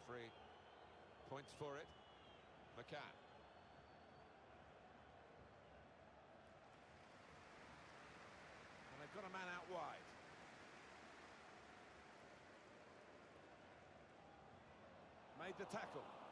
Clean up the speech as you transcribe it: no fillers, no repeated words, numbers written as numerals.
referee points for it. McCann. And they've got a man out wide. Made the tackle.